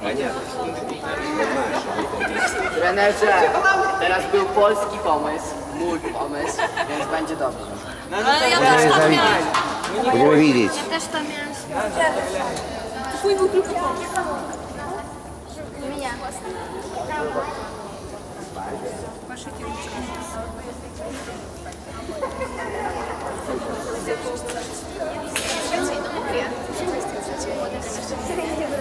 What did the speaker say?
Trenerze, teraz był polski pomysł, mój pomysł, więc będzie dobrze. Ale ja też tam miałam. Będziemy widzieć. Ja też tam miałam. Twój był tylko pomysł. Wymieniałam własny. Wasze kierunki. Więcej, no mówię.